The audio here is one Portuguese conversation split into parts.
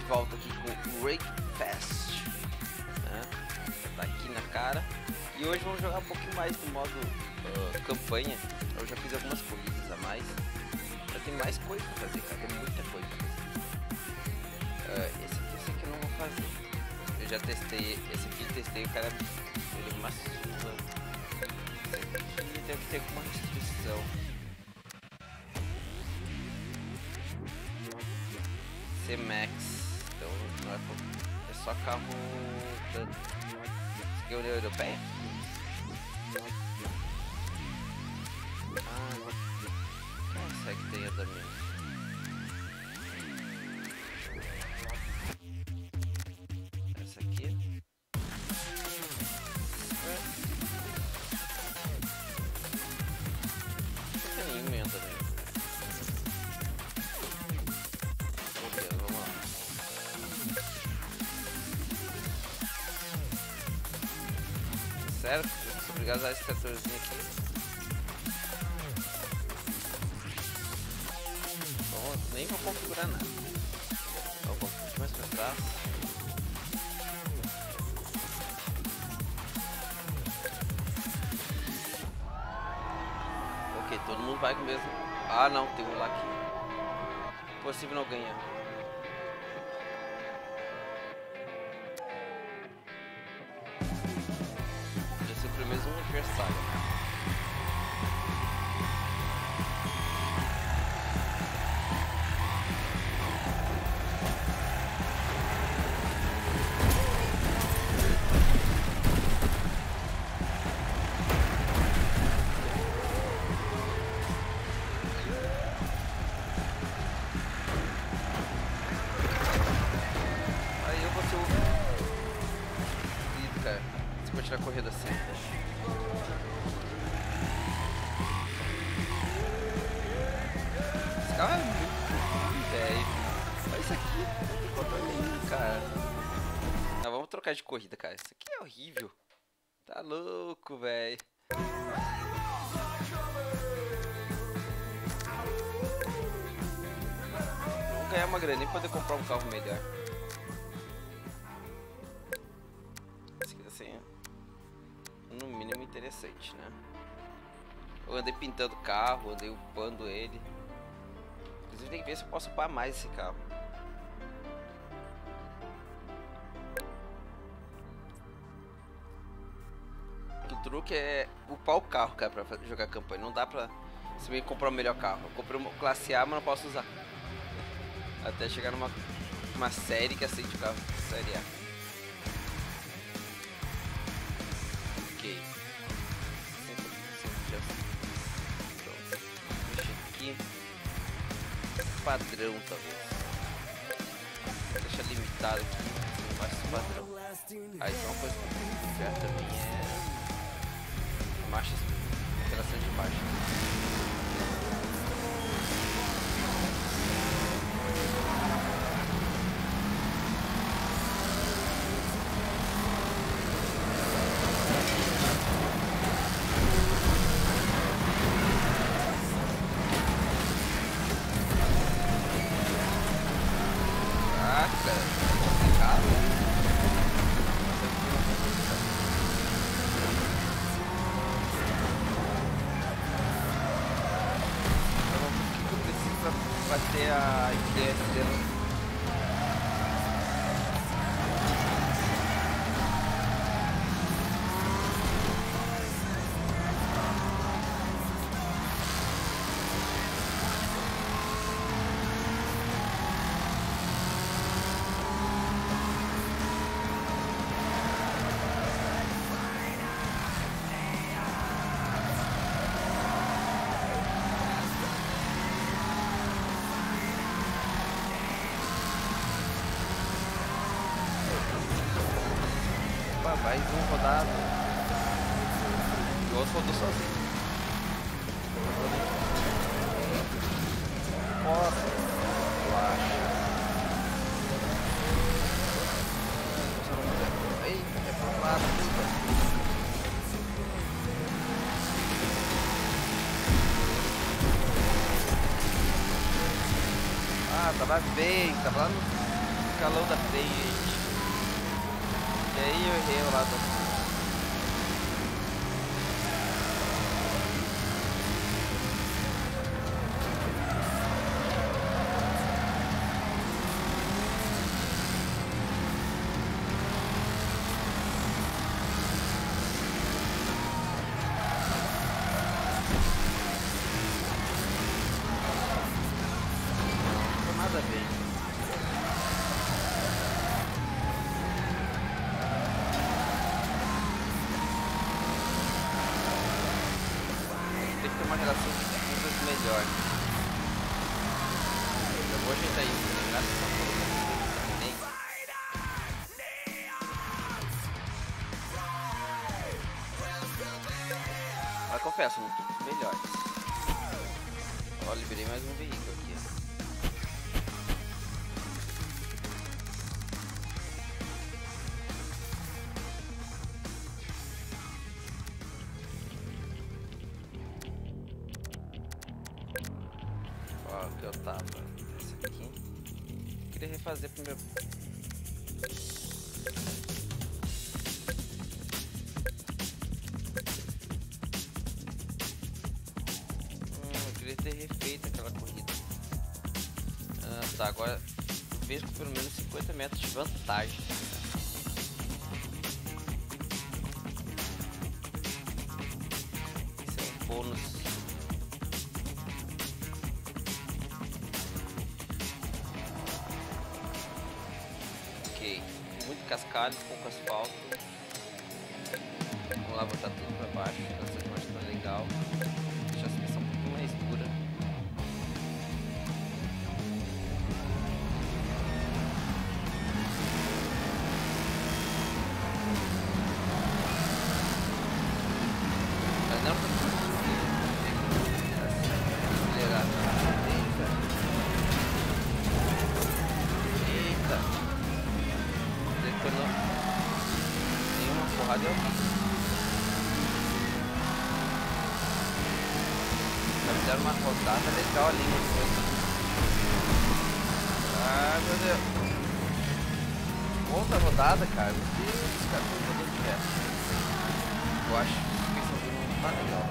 volta aqui com o Rake Fest, né? Tá aqui na cara. E hoje vamos jogar um pouquinho mais no modo campanha. Eu já fiz algumas corridas a mais. Já tem mais coisa pra fazer, cara. Tem muita coisa pra fazer. Esse aqui eu não vou fazer. Eu já testei, esse aqui testei, o cara ele é uma surra. Esse aqui deve ter alguma restrição. C-Max, então não é só carro. Esse aqui é o União Europeia? Essa que tem a da minha. Essa aqui. Não tem nenhuma emenda mesmo. Ok, vamos lá. Sério? Eu sou obrigado a usar esse tratorzinho aqui. Nem vou configurar nada. Então vou mais para trás. Ok, todo mundo vai com o mesmo. Ah não, tem um lá que possível não ganhar. Já ser pelo menos um adversário. Tirar a corrida assim. Esse carro é muito ruim, velho. Olha isso aqui, não tem controle nenhum, cara. Não, vamos trocar de corrida, cara. Isso aqui é horrível. Tá louco, velho. Vamos ganhar uma grana e poder comprar um carro melhor. No mínimo interessante, né? Eu andei pintando o carro, andei upando ele. Inclusive tem que ver se eu posso upar mais esse carro. O truque é upar o carro, cara, pra jogar campanha. Não dá pra se comprar o melhor carro. Eu comprei uma classe A, mas não posso usar. Até chegar numa série que aceite o carro série A. Padrão, talvez. Deixa limitado aqui, mais padrão. Aí só uma coisa que eu quero também é marchas, alteração de marcha. Bater a IPS dela. Mais um rodado. O outro rodou sozinho. Nossa, relaxa. Eita, é pro lado. Ah, tava bem, tava lá no Escalão da freio, gente. E aí eu errei o lado da frente. Nada bem. Tem que ter uma relação de curvas melhor. Eu vou ajeitar isso, né? Graças a Deus. Mas confesso, melhores. Ó, liberei mais um veículo aqui. Que eu tava esse aqui. Queria refazer primeiro. Eu queria ter refeito aquela corrida. Tá, agora vejo pelo menos 50 metros de vantagem. Esse é um bônus. Muito cascalho, pouco asfalto. Vamos lá botar tudo pra baixo. Essa parte tá legal. Deixa a suspensão um pouquinho mais dura. Mas não tá tudo acelerado. Eita! Nenhuma porrada eu vi. Já fizeram uma rodada legal ali no coisa. Ah, meu Deus. Outra rodada, cara. Meu Deus, os caras estão rodando de reto. Eu acho que a suspensão dele não tá legal.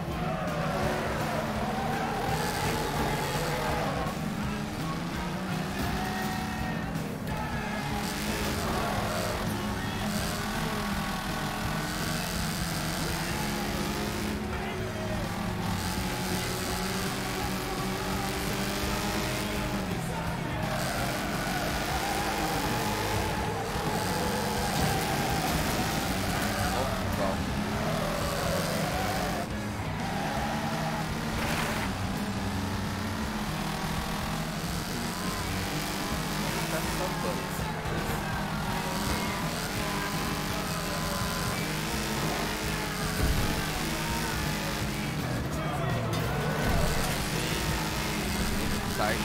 Start.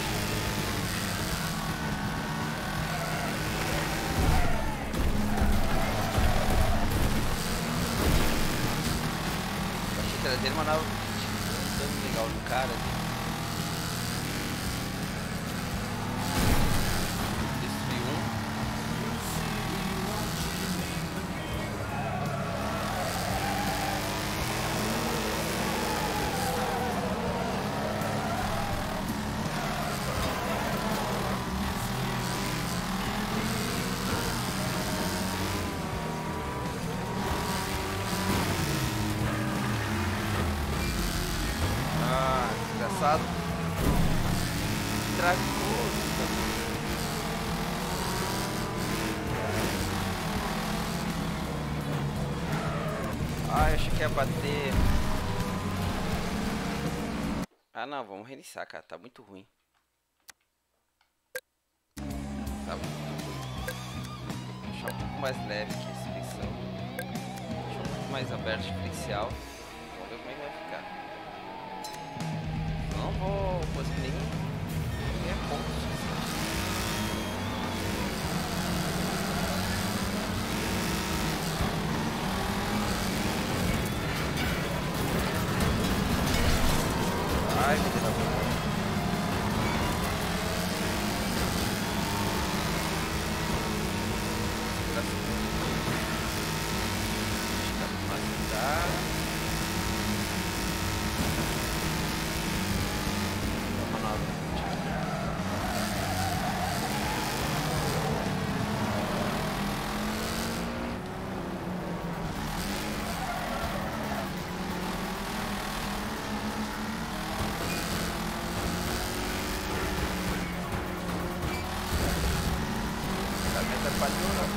Achei que trazer uma nova dano legal no cara ali. Destruiu um. Desgraçado. Tragoso. Ai, achei que ia bater. Ah não, vamos reiniciar, cara. Tá muito ruim. Tá muito ruim. Vou deixar um pouco mais leve aqui a suspensão. Deixar um pouco mais aberto o diferencial. Vamos ver como é que vai ficar. Não vou conseguir nem pontos. Ai, meu Deus. atrapalhou, né?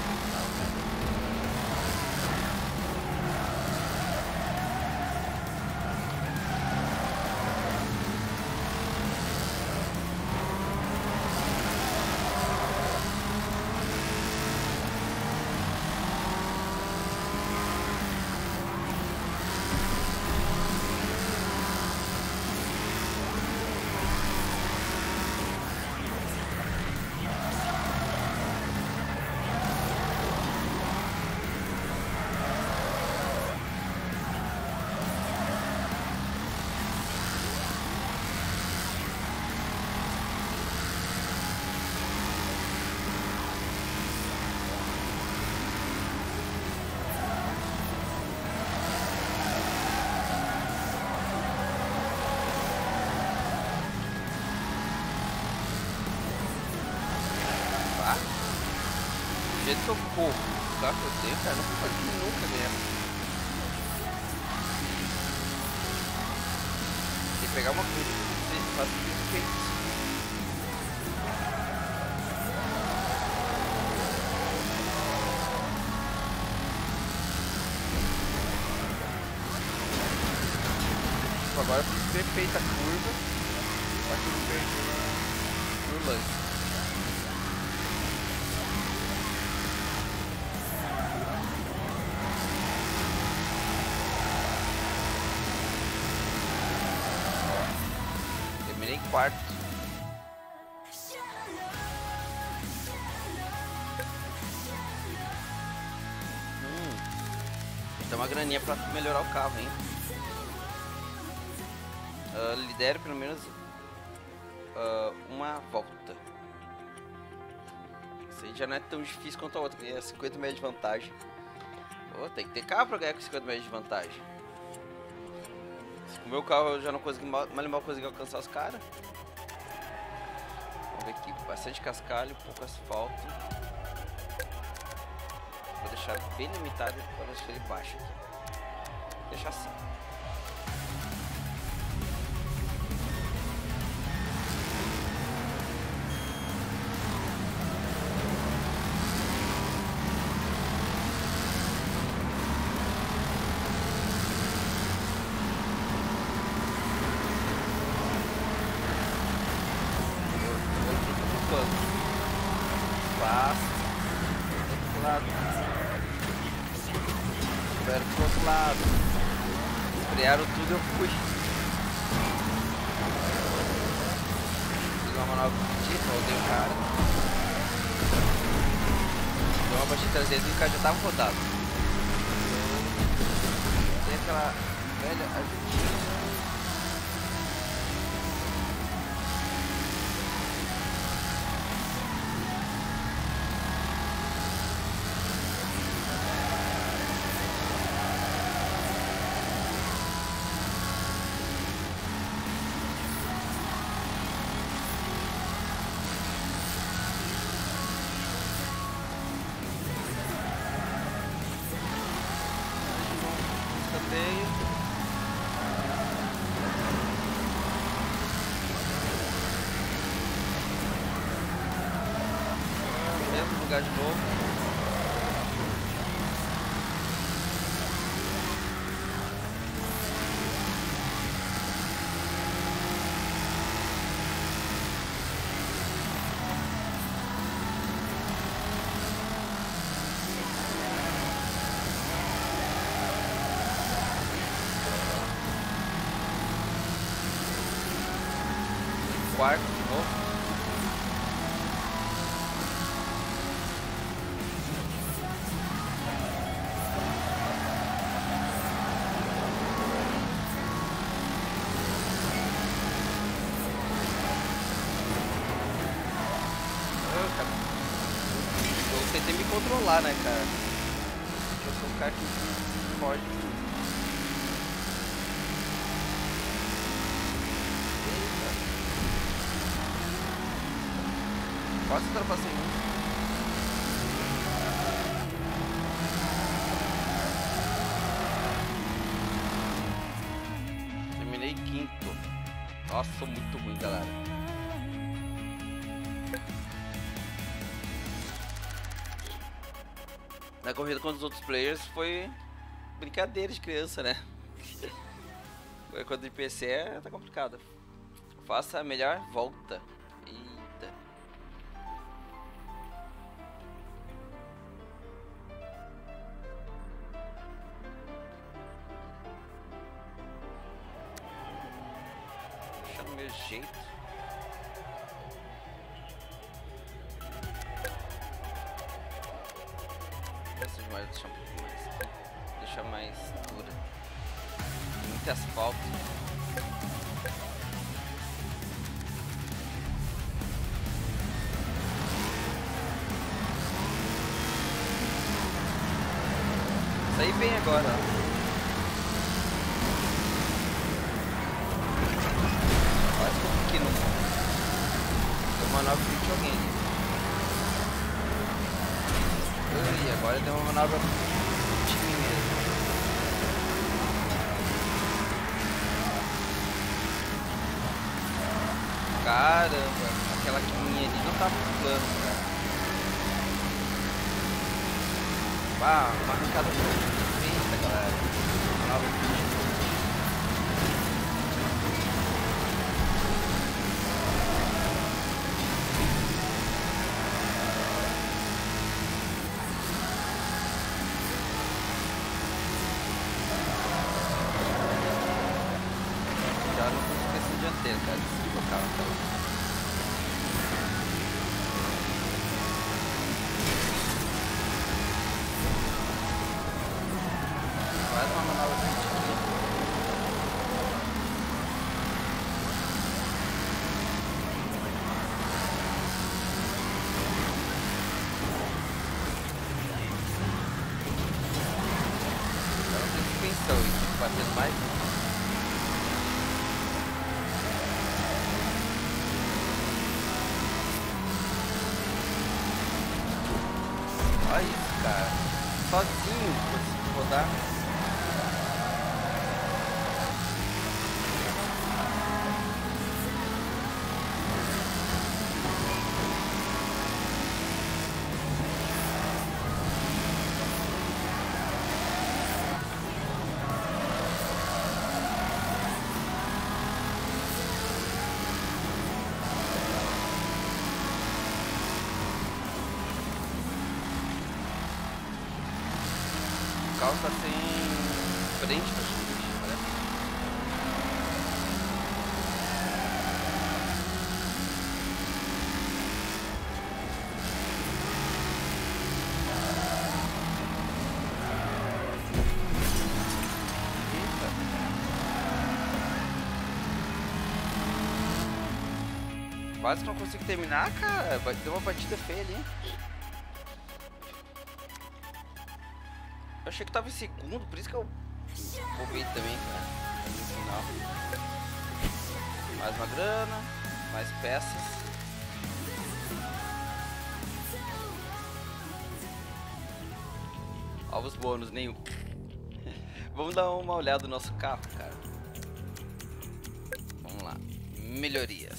Do jeito que eu corro, o carro que eu tenho, cara, não consegui nunca ganhar. Tem que pegar uma coisa que faz perfeito. Agora eu fiz perfeita a curva, só que eu perdi no lance. Terminei em quarto. Tem uma graninha pra melhorar o carro, hein? Lidere pelo menos uma volta. Isso aí já não é tão difícil quanto a outra, que é 50 metros de vantagem. Pô, tem que ter carro pra ganhar com 50 metros de vantagem. O meu carro eu já não consegui, mal consegui alcançar os caras. Vamos ver aqui, bastante cascalho, pouco asfalto. Vou deixar bem limitado para deixar ele baixo aqui. Vou deixar assim. Espero pro outro lado. Frearam tudo, eu fui. Fiz uma manobra de rodei o cara. Deu uma batida traseira e o cara já tava rodado. Tem aquela velha ajudinha. Mesmo lugar de novo. Quarto de novo. Eu tentei me controlar, né, cara? Eu sou um cara que pode. Quase ultrapassei um. Terminei quinto. Nossa, sou muito ruim, galera. Na corrida contra os outros players foi brincadeira de criança, né? Quando de PC tá complicado. Faça a melhor volta. Eita. Deixa do meu jeito. Essas moedas deixar um pouco mais. Deixar mais dura. Tem muito asfalto. Saí bem agora, ó. Quase que eu fiquei no mundo. Deu uma manobra de alguém ali. E agora deu uma manobra de mim mesmo. Caramba, aquela quininha ali não tava no plano, cara. Ah, uma arrancada muito feita, galera. Manobra de dianteiro, cara, desliga o carro, então. Faz uma manobra aqui. Então tem suspensão, isso batendo mais. Olha isso, cara. Sozinho consegui rodar. O carro tá sem frente praticamente, parece. Eita. Quase que não consigo terminar, cara. Deu uma batida feia ali. Eu achei que tava em segundo, por isso que eu roubei também, cara. No final. Mais uma grana, mais peças. Alvos bônus, nenhum. Vamos dar uma olhada no nosso carro, cara. Vamos lá. Melhorias.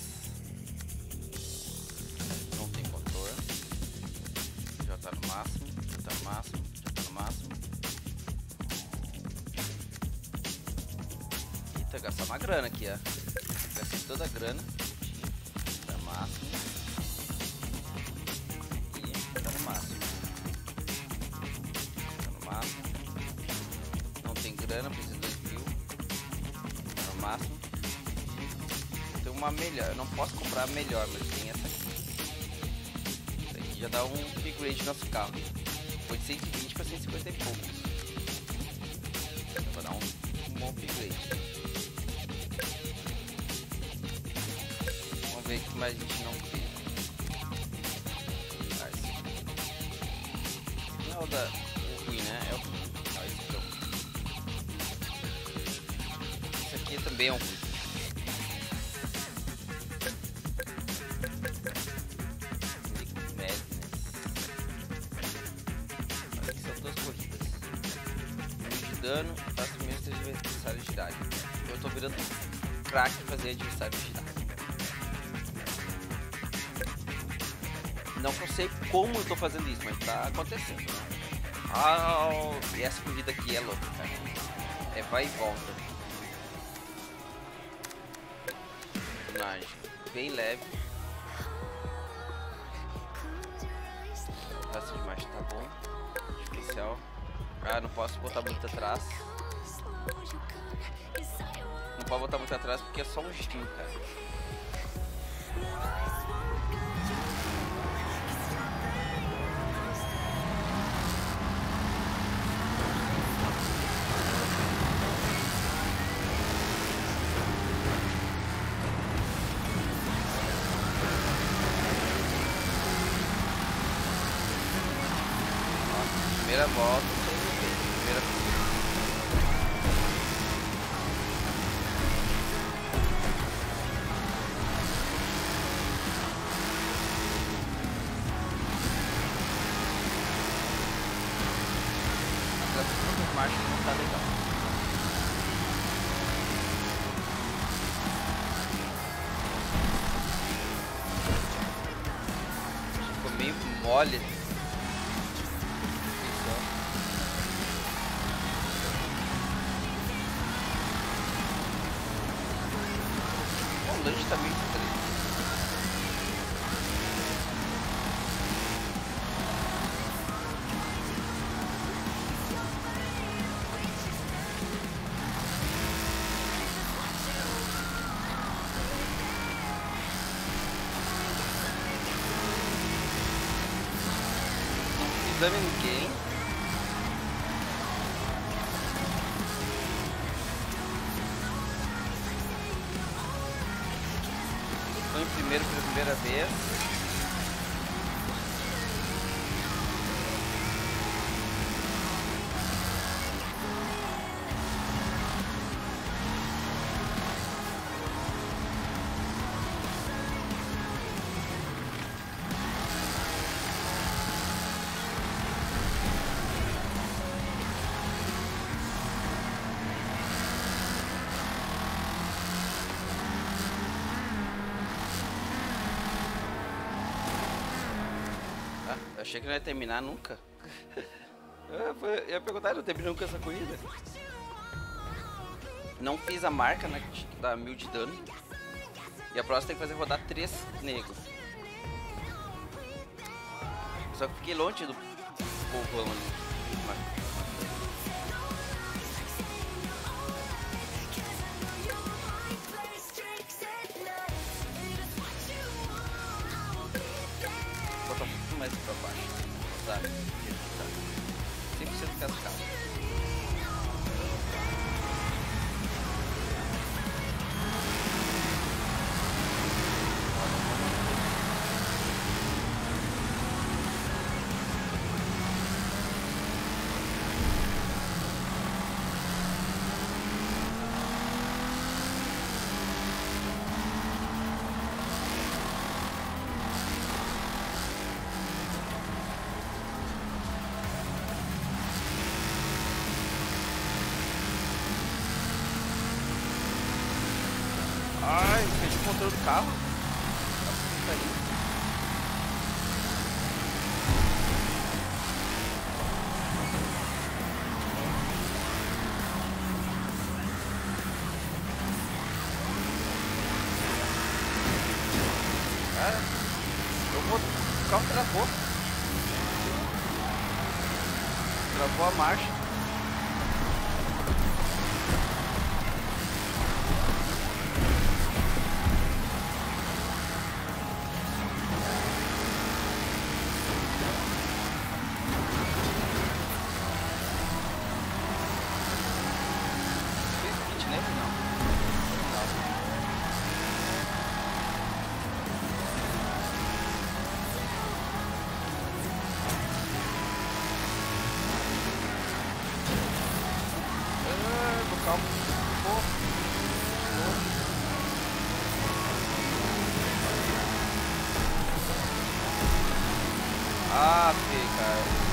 Não tem motor. Já tá no máximo, já tá no máximo, já tá no máximo. Gastar uma grana aqui, ó. Gastei toda a grana. Tá máximo. E tá no máximo. Tá no máximo. Não tem grana, preciso de 2.000. Tá no máximo. Tem uma melhor. Eu não posso comprar a melhor, mas tem essa aqui. Isso aqui já dá um upgrade no nosso carro. Foi de 120 para 150 e poucos. Vou dar um bom upgrade. Vamos ver o que mais a gente não fez. Ah, esse não é o ruim, né? É o ruim. Ah, esse aqui é o ruim. Esse aqui também é um ruim. Aqui são duas corridas. Um de dano, faço mesmo se o adversário girar. Eu tô virando craque em fazer adversário girar. Não sei como eu tô fazendo isso, mas tá acontecendo, né? E essa corrida aqui é louca, cara. É vai e volta. Personagem bem leve. Raça de marcha tá bom. Especial. Ah, não posso botar muito atrás. Não pode botar muito atrás porque é só um giro, cara. Primeira volta, primeira. As marchas não tá legal. Ficou meio mole. O lanche tá meio diferente. Não dano ninguém. Estou em primeiro pela primeira vez. Achei que não ia terminar nunca. Eu ia perguntar, não terminou nunca essa corrida. Não fiz a marca, né? Que dá 1000 de dano. E a próxima tem que fazer rodar 3 negros. Só que fiquei longe do povo ali. Botar um pouquinho mais pra baixo. Tá? 100% cascado. Ai, perdi o controle do carro. Tá aí. Cara, o carro travou. Travou a marcha. Ah, cara.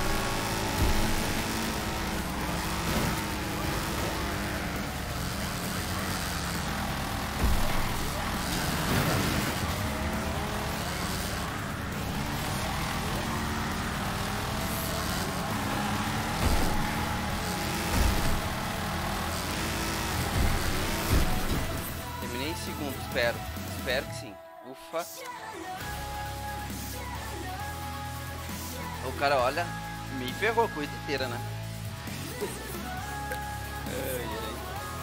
Espero que sim. Ufa. O cara, olha, me ferrou a coisa inteira, né? Ai, ai.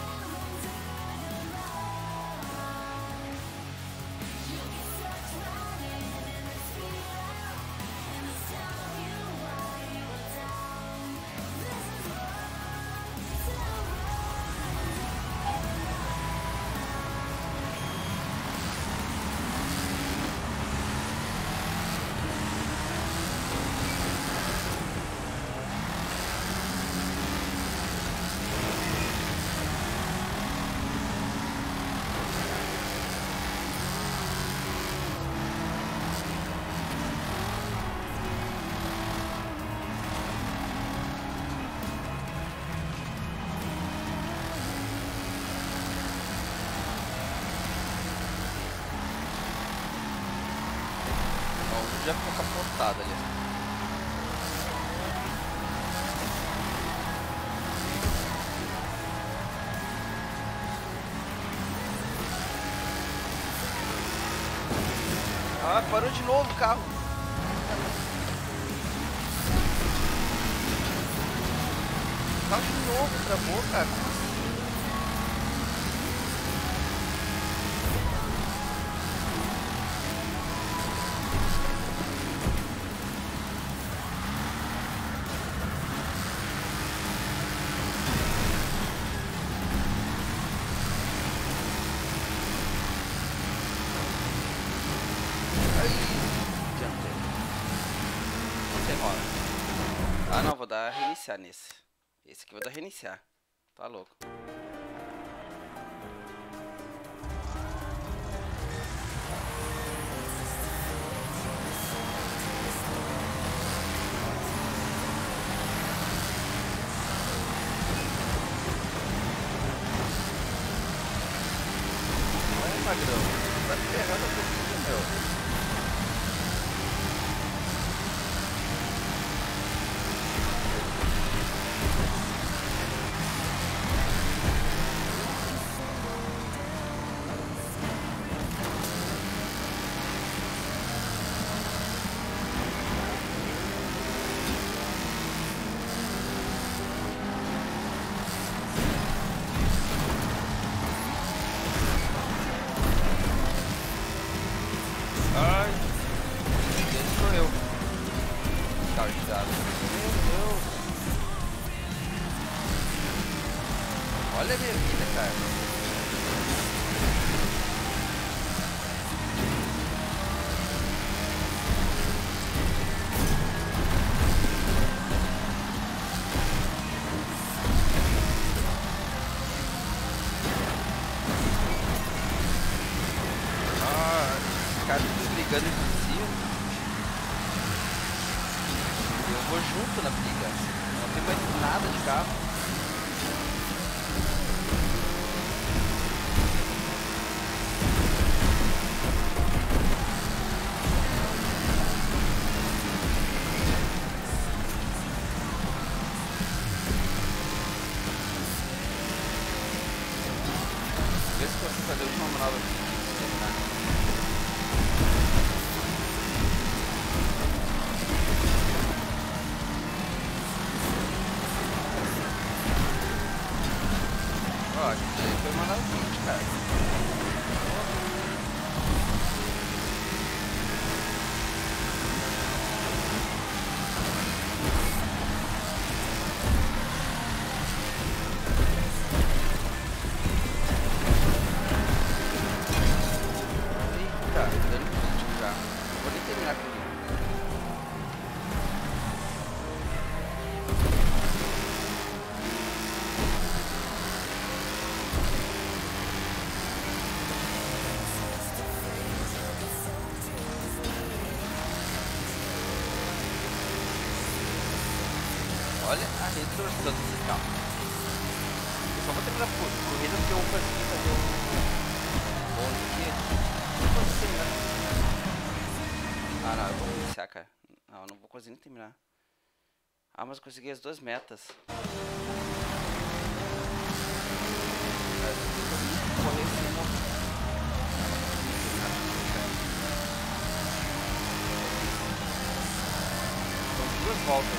Já ficou capotado ali. Ah, parou de novo o carro. O carro de novo travou, cara. Ah não, vou dar reiniciar nesse. Esse aqui vou dar reiniciar. Tá louco. Olha, magrão. Tá ferrando a coisa, meu. Ai, esse sou eu. Carregado. Meu Deus. Olha a minha vida, cara. Cara, brigando entre si. Eu vou junto na briga. Não tem mais nada de carro. Vê se consigo fazer a última manobra aqui. Ó, aqui foi mandar o vídeo, cara. Eita, dando vídeo já. Vou nem terminar com ele. Olha a retorção desse carro. Eu só vou terminar por corrida porque eu vou conseguir fazer um bom aqui. Não vou conseguir terminar. Ah não, eu vou iniciar, cara. Não, eu não vou conseguir nem terminar. Ah, mas eu consegui as duas metas. Correr sem morrer. volta.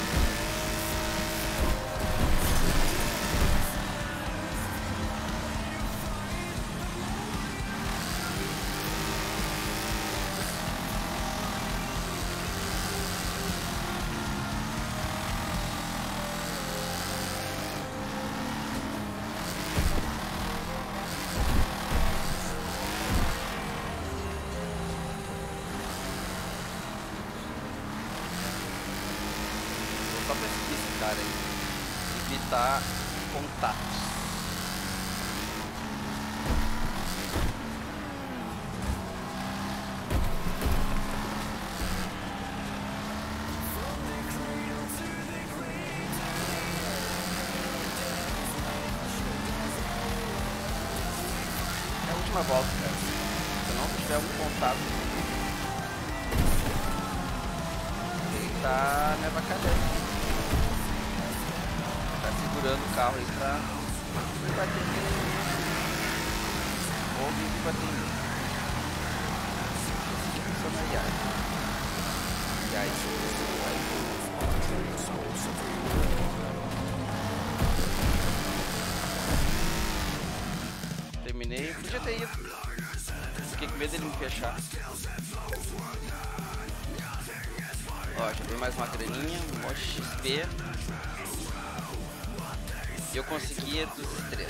Só pra seguir esse cara aí. Evitar contatos. É a última volta, cara. Se não tiver algum contato, ele tá me avacalhando. Tá segurando o carro aí pra me bater nele. Ou me bater nele. Assim funciona a IAI. IAI. Terminei. Podia ter ido. Fiquei com medo dele me fechar. Ó, já veio mais uma graninha. Um monte de XP. Eu consegui 2 estrelas.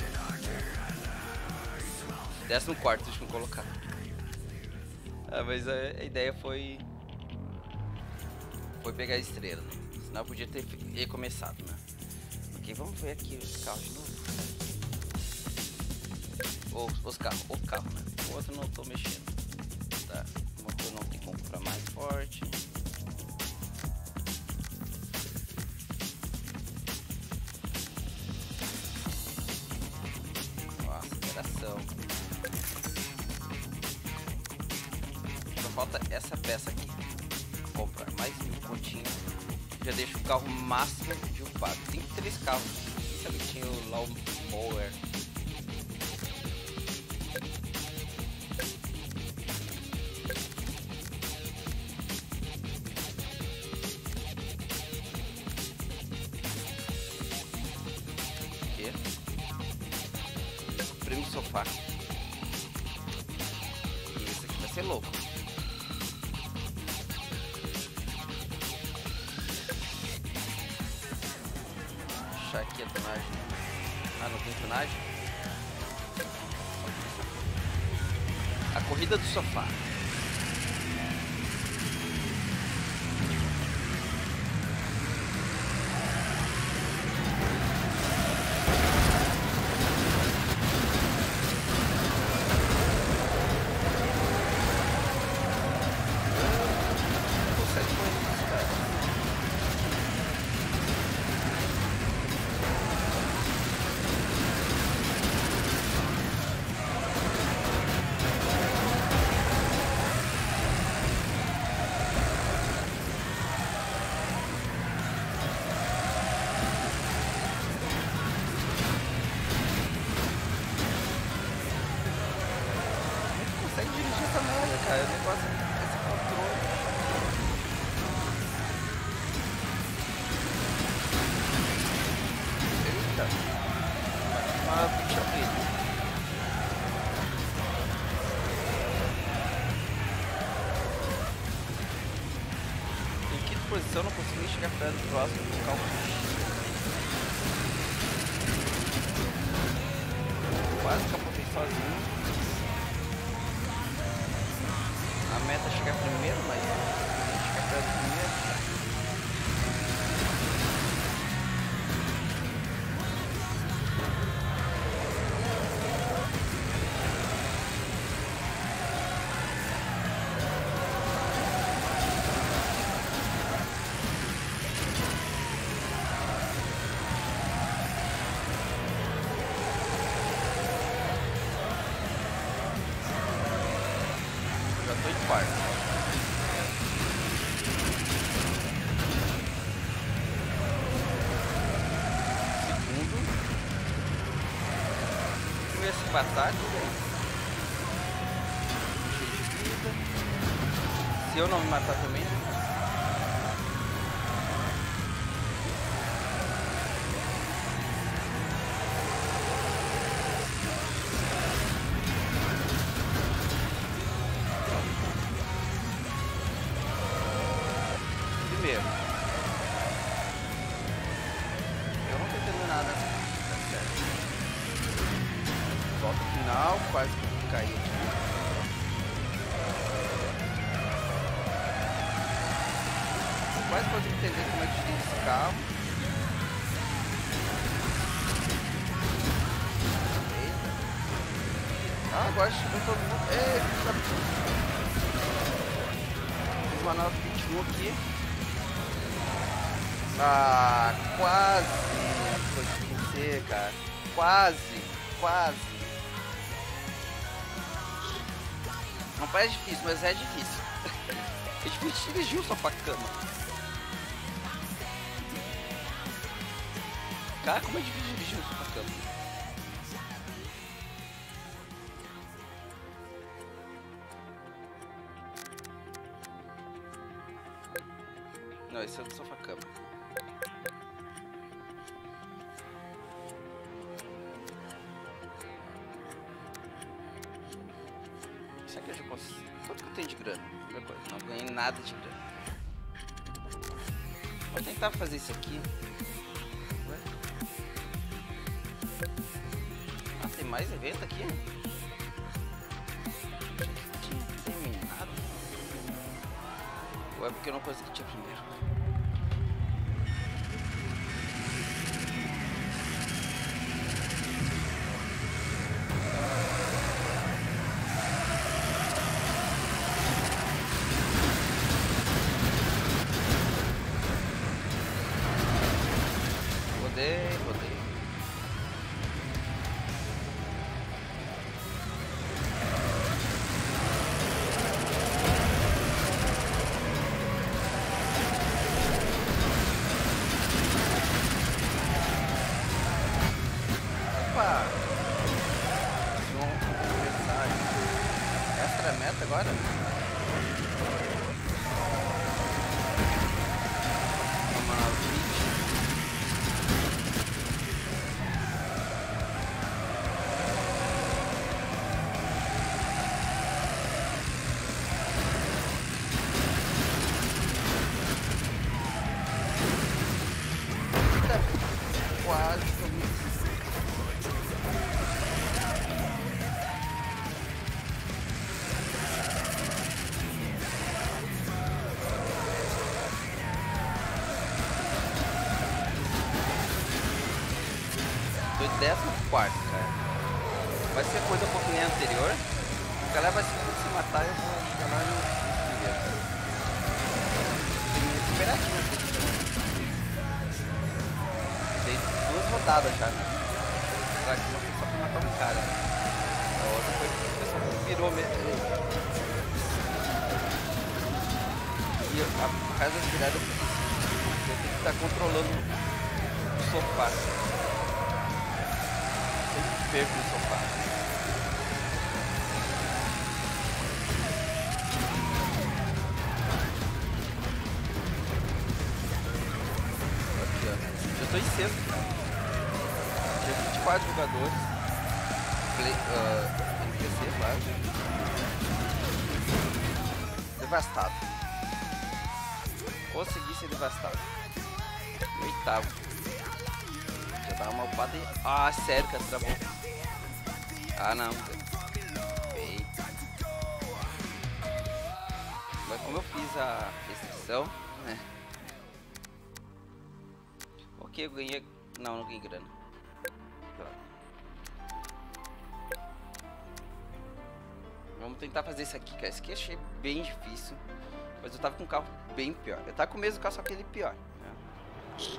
14º deixa eu colocar. Ah, mas a ideia foi pegar a estrela, né? Senão eu podia ter recomeçado, né? Ok, vamos ver aqui os carros de novo. Os carros, o carro, né? O outro não tô mexendo. Tá, o motor não tem como comprar mais forte. Só falta essa peça aqui. Comprar mais 1000 pontinhos. Já deixa o carro máximo de upado. Tem 3 carros. Sabe que tinha o Lawnmower. Prêmio sofá. Esse aqui vai ser louco. Achar aqui a tonagem. Ah, não tem tonagem? A corrida do sofá. Cara, o negócio é esse controle. Eita. Uma bicha preta. Em quinta posição, não consegui nem chegar perto do próximo do carro. Quase capotei sozinho. A meta é chegar primeiro, mas chegar perto primeiro. Já tô em quarto. Esse batalha, cheio de vida. Se eu não me matar também, final, quase que caiu aqui. Quase consigo entender como é que dirige esse carro. Eita. Ah, agora chegou todo mundo. Fiz uma nova 21 aqui. Ah, quase consegui vencer, cara. Quase. Não parece difícil, mas é difícil. É difícil dirigir o sofá-cama. Cara, como é difícil dirigir um sofá-cama? Não, esse é o do sofá-cama. Será que eu já consigo? Quanto que eu tenho de grana? Não ganhei nada de grana. Vou tentar fazer isso aqui. Ah, tem mais evento aqui? Tinha terminado. Ou é porque eu não consegui tirar primeiro? Rodei. Opa! Vamos começar aí. Essa era a meta agora? Vamos lá, quase tô 14º, cara. Vai ser coisa um pouquinho anterior. A galera vai se matar e eu vou chegar lá no primeiro. Tem que esperar aqui, né? Tem 2 rodadas já, né? Será que uma foi só pra matar um cara? A outra foi que o pessoal virou mesmo. E a casa da virada eu tenho que estar controlando o sofá. Sempre perco o sofá. Aqui, ó. Eu tô em sexto. Tinha 24 jogadores. NPC, claro. Devastado. Consegui ser devastado. 8º. Já dá uma upada e... Ah, sério, cara, travou. Ah, não. Eita. Mas como eu fiz a restrição, né? Ok, eu ganhei... Não ganhei grana. Vamos tentar fazer isso aqui, cara. Esse aqui eu achei bem difícil. Mas eu tava com um carro bem pior. Eu tava com o mesmo carro, só que ele pior, né?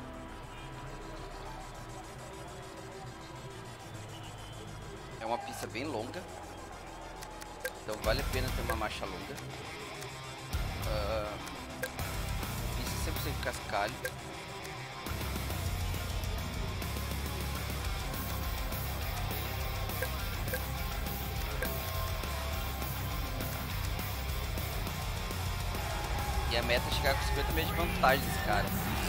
É uma pista bem longa. Então vale a pena ter uma marcha longa. Pista 100% cascalho. E a meta é chegar com 50 metros de vantagem desse cara.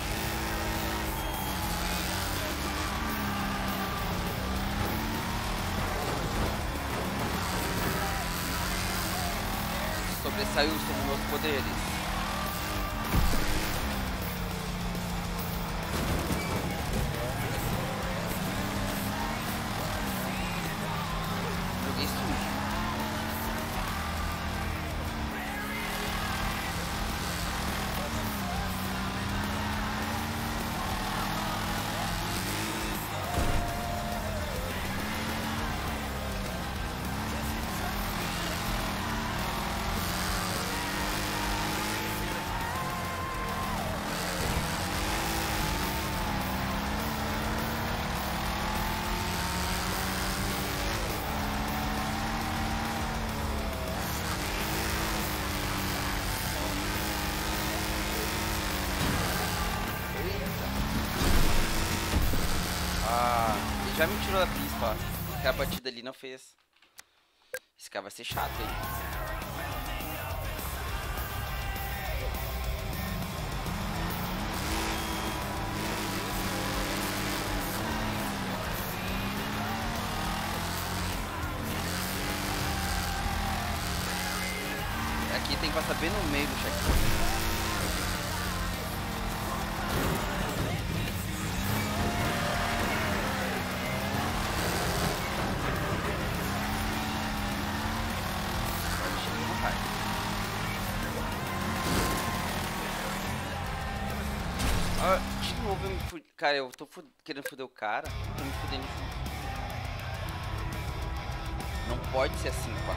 Sobressaiu sobre meus poderes. Ah, ele já me tirou da pista, ó. Aquela batida ali não fez. Esse cara vai ser chato, hein? Aqui tem que passar bem no meio do checkpoint. De novo eu me fudi. Cara, eu tô querendo foder o cara. Tô me fudendo. Não pode ser assim, pá.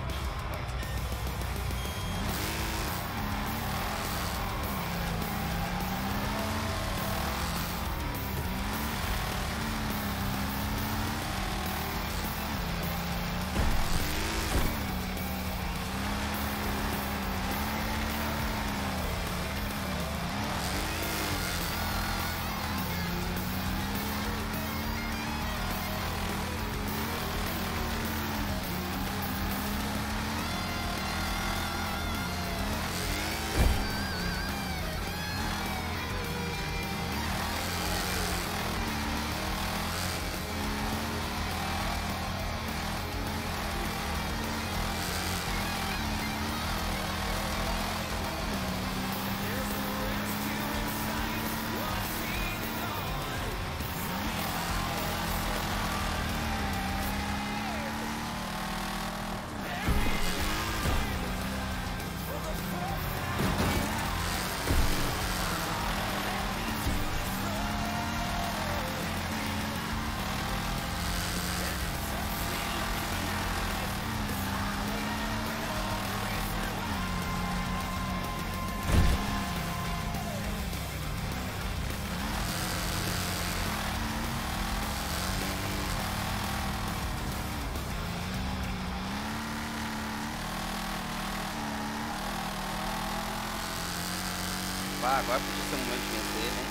Ah, agora podia ser o momento de vencer, né?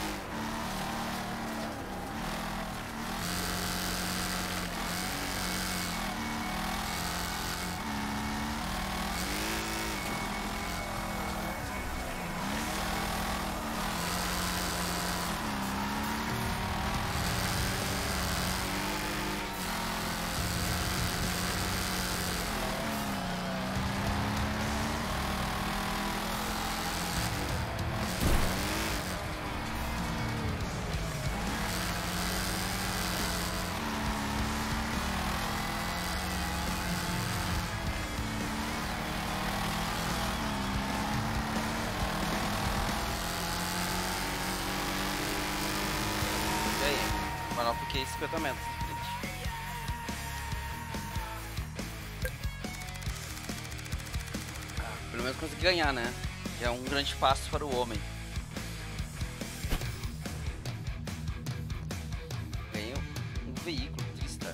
Mas não fiquei 50 metros de frente. Pelo menos consegui ganhar, né? Já é um grande passo para o homem. Ganhei um veículo Tristar.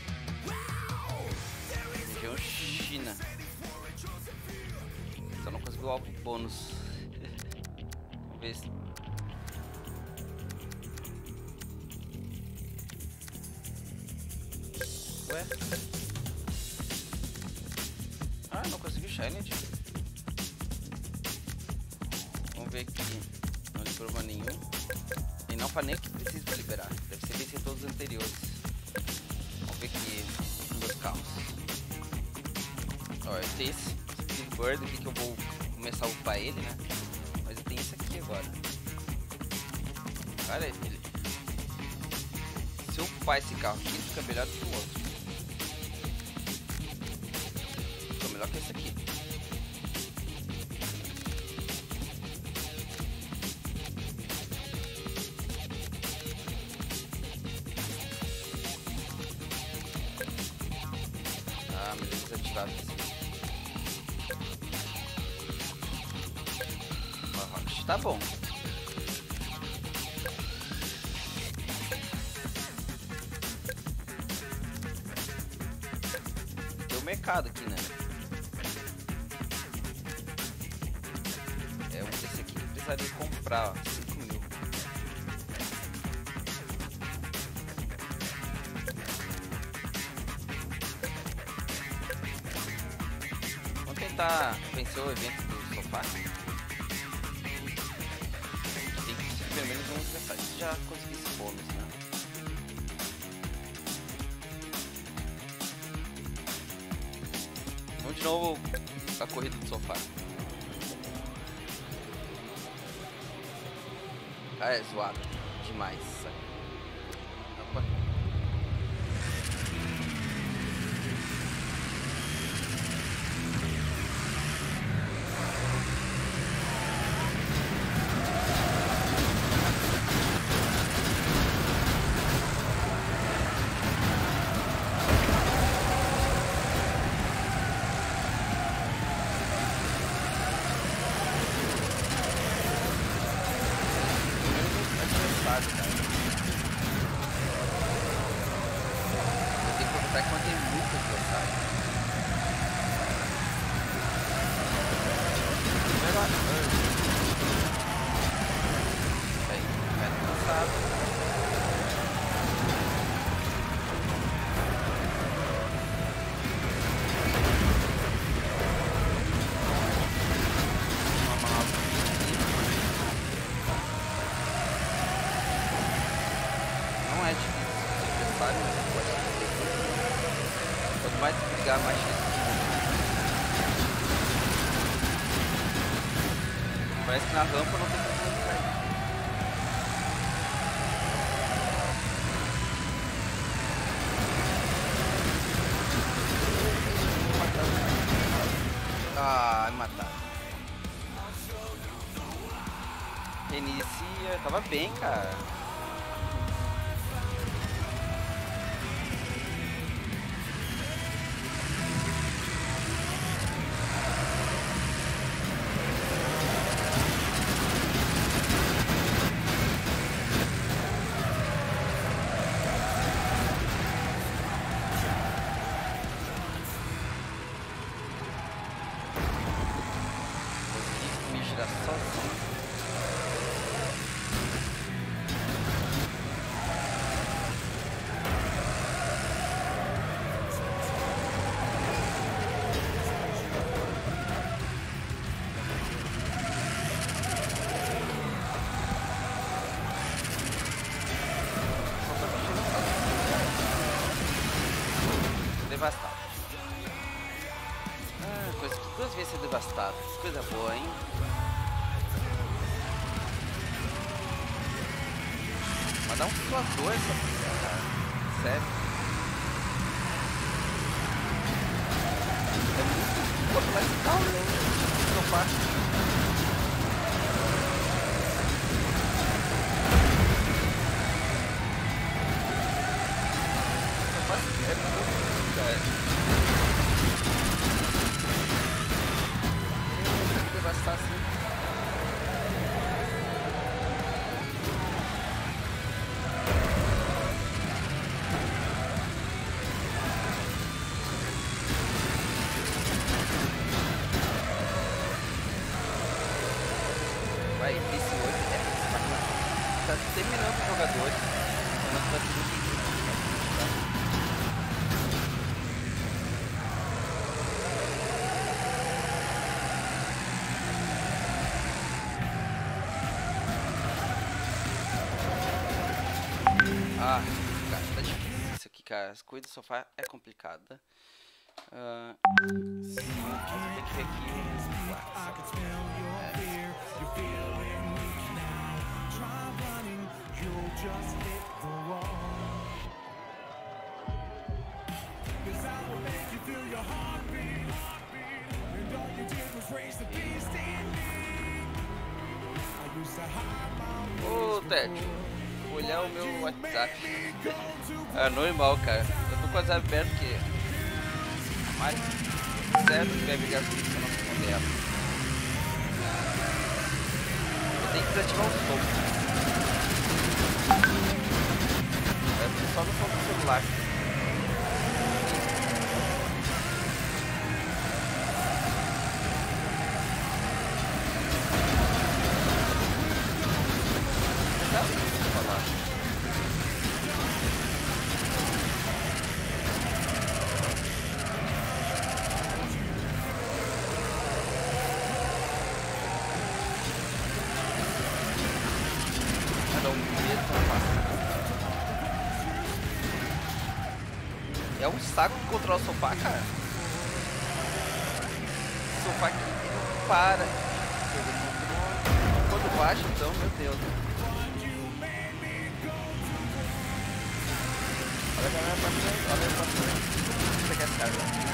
Região China. Só não consegui o alvo bônus. Vamos ver se... Ué? Ah, não consegui o Shiny. Vamos ver aqui. Não liberou pra nenhum. E não pra nem o que precisa pra liberar. Deve ser vencer todos os anteriores. Vamos ver aqui nos meus carros. Ó, eu tenho esse Speedbird aqui que eu vou começar a upar ele, né? Mas eu tenho esse aqui agora. Cara, ele... se eu upar esse carro aqui, ele fica melhor do que o outro. Melhor que esse aqui. Ah, melhor desativado esse. Tá bom. Tem o mercado aqui, né? Esse aqui precisaria comprar, ó, 5.000. venceu o evento do sofá. Tem que ser pelo menos um aniversário. Já consegui esse bônus, né? Vamos de novo a corrida do sofá. Ah, é zoado demais, sabe? Opa. Vai brigar mais parece que na rampa não tem como cair. Ah, mataram. Reinicia, tava bem, cara. Devastado. Ah, coisa que 2 vezes ser devastado. Coisa boa, hein? Mas dá um suador essa porra, cara. Sério. É muito boa, mas calma, né? Não faz. É muito, cara. Tem que devastar assim. Vai, esse 8 tá terminando os jogadores. Mas tá tudo bem. Ah, cara, tá difícil isso aqui, cara. As coisas do sofá é complicada. Sim, mas eu tenho que ver aqui. Ô, Ted, vou olhar o meu WhatsApp. É normal, cara. Eu tô com o WhatsApp aberto porque mais certo que vai brigar comigo se eu não responder ela. Eu tenho que desativar o som. É só no som do celular. É um saco de controlar o sofá, cara. O sofá aqui não para. Quando baixa, então, meu Deus. Olha a galera pra frente, olha pra frente. Você quer essa casa?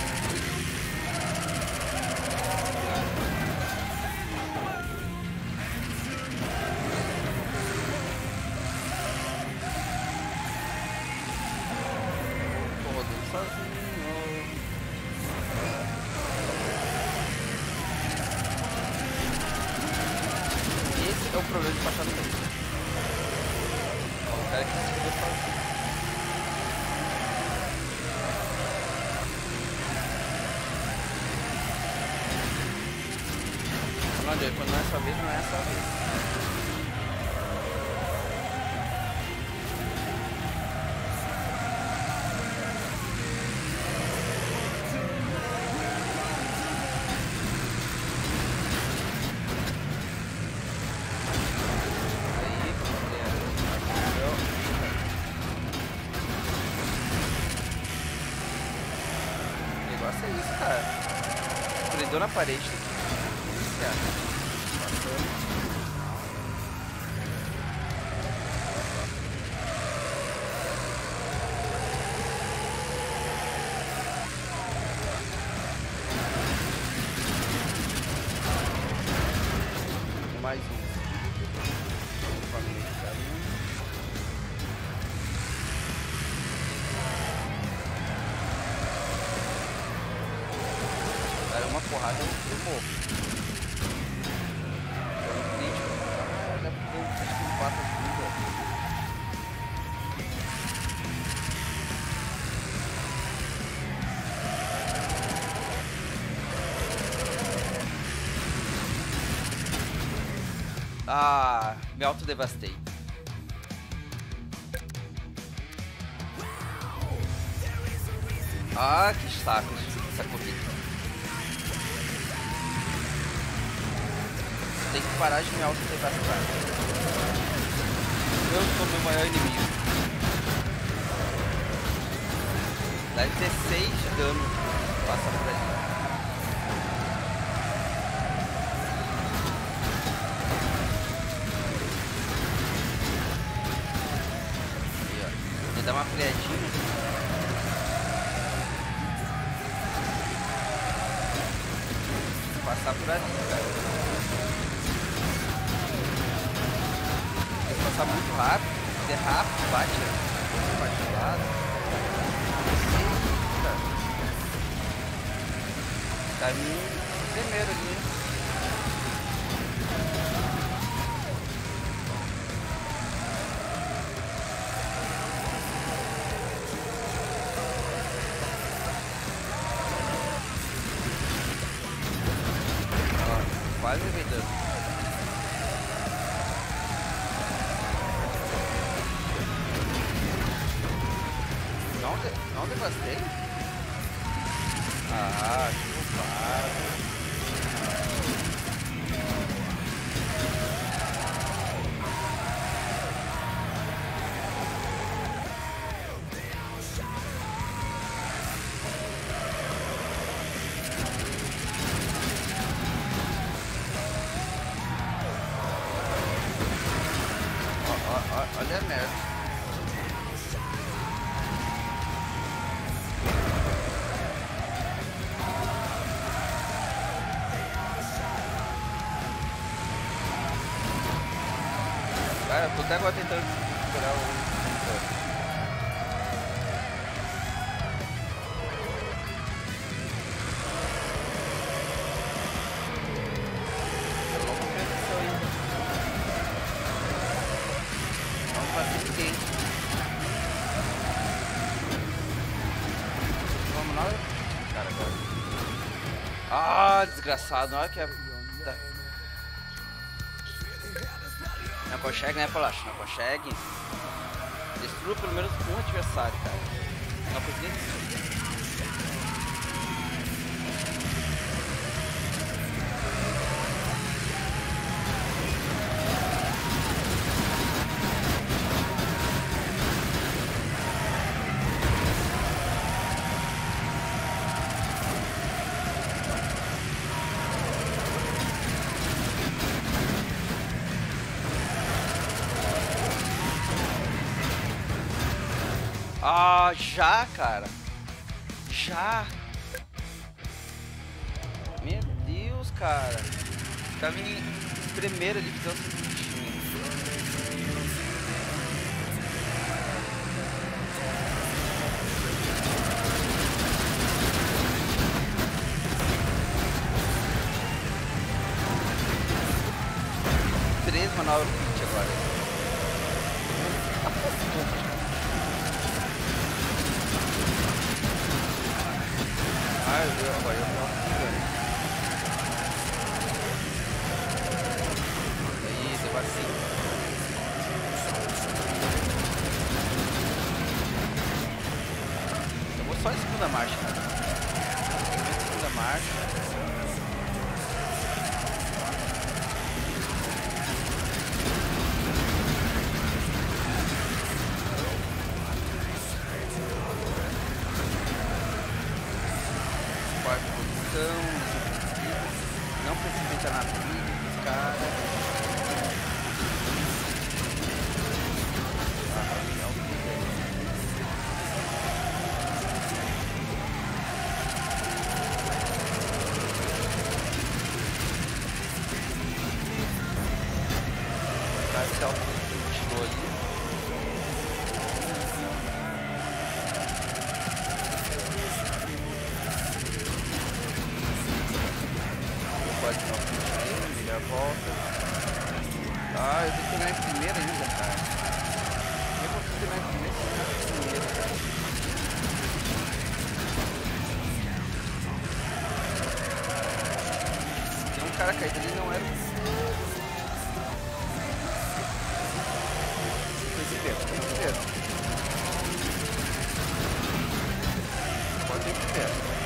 Esse é o problema de passar no meio. O cara que se fudeu sozinho. Quando não é essa vez, não é essa vez. É isso, cara. Prendeu na parede. Mais um. Uma porrada eu morro. É um crítico. Ah, dá pra ver o crítico de 4 segundos. Ah, me autodevastei. Ah, que saco essa corrida. Tem que parar de me auto-devastar. Eu sou meu maior inimigo. Deve ter 6 de dano. Passa por ali. Aí, ó. Vou dar uma freadinha. Passar por ali, cara. Passar muito rápido, derrapa, bate de lado. Tá me tremeiro ali. Ó, quase me dando. Não devastei? Ah, que roubado. Olha a merda. Cara, eu tô até agora tentando recuperar o monitor. Eu não confio nisso aí. Não fazer ninguém. Vamos lá. Cara, agora. Ah, desgraçado. Olha que a... Não consegue, né, Polacho? Não consegue. Destrua pelo menos um adversário, cara. Não consegui destruir. Ah, já, cara. Já. Meu Deus, cara. Tava em primeiro ali, fizeram um bichinho. Uma nova pitch agora. Ai, eu agora eu posso ganhar. Aí, deu assim. Eu vou só em segunda marcha, cara. Segunda marcha. Não precisa entrar na briga dos caras. O cara que tirou ali. Pode não melhor volta. Ah, eu tenho que terminar em primeiro ainda, cara. Eu vou terminar em primeiro, cara. Tem um cara caído ali, não era o... Perceberam. Pode ir primeiro.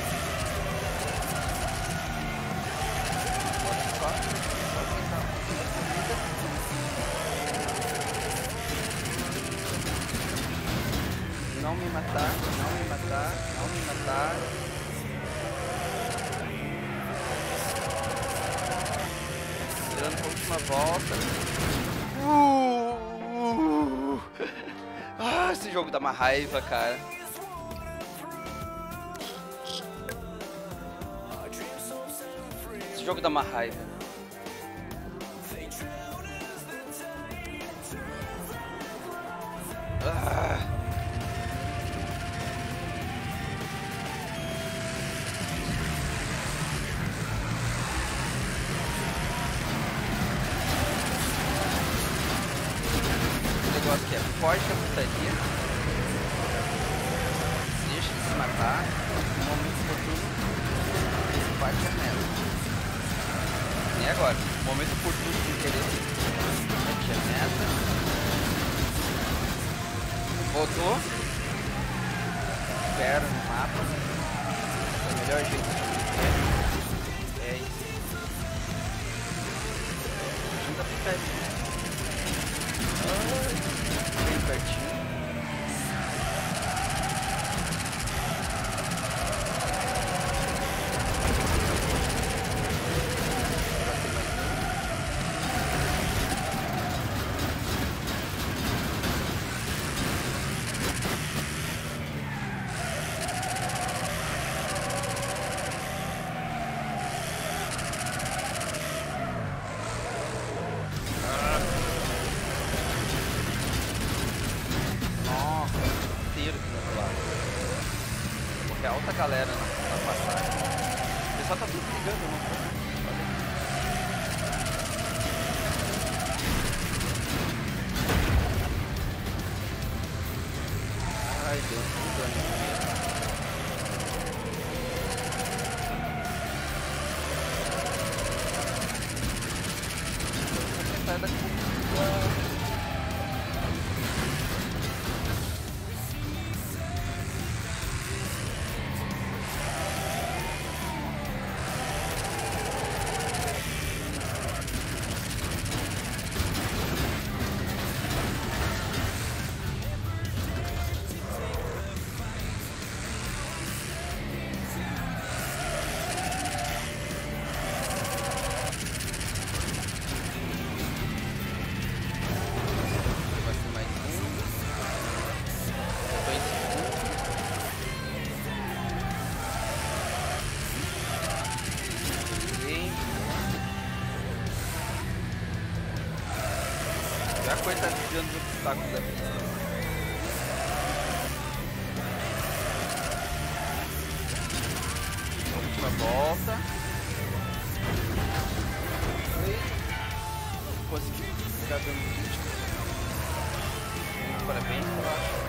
Não me matar, não me matar, não me matar. Tirando a última volta. Ah, esse jogo dá uma raiva, cara. Esse jogo dá uma raiva. O negócio que é forte a putaria. Deixa de se matar. No momento oportuno, bate a meta. E agora? Momento oportuno de querer. Bate a meta. Voltou. Espera no mapa. É o melhor jeito de fazer. É isso. Junta pro pertinho. Bem pertinho. Porque é alta galera na passagem. O pessoal tá tudo brigando, não tá? Ai, Deus, que dano. Sai daqui. tirando os obstáculos da pista. Última volta. Consegui ficar dando crítica. Parabéns, eu acho.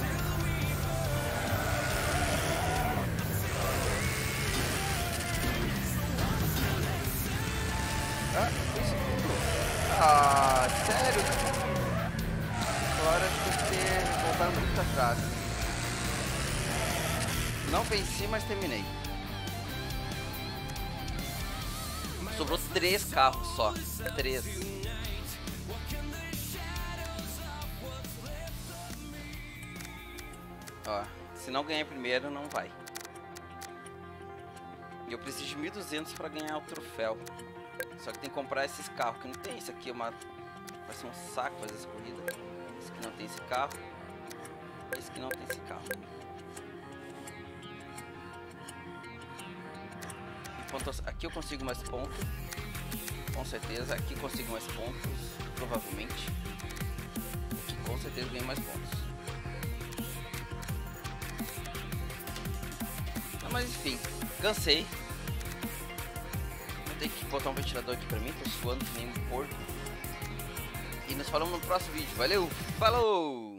Ah, sério? Agora acho que ter voltar muito atrás. Não venci, mas terminei. Sobrou 3 carros só. 3. Ó, se não ganhar primeiro, não vai. E eu preciso de 1.200 para ganhar o troféu. Só que tem que comprar esses carros, que não tem. Esse aqui é uma... vai ser um saco fazer essa corrida. Esse aqui não tem esse carro. Esse aqui não tem esse carro. Aqui eu consigo mais pontos. Com certeza. Aqui eu consigo mais pontos. Provavelmente. Aqui com certeza ganho mais pontos. Não, mas enfim. Cansei. Vou ter que botar um ventilador aqui pra mim. Tô suando que nem um porco. E nos falamos no próximo vídeo. Valeu! Falou!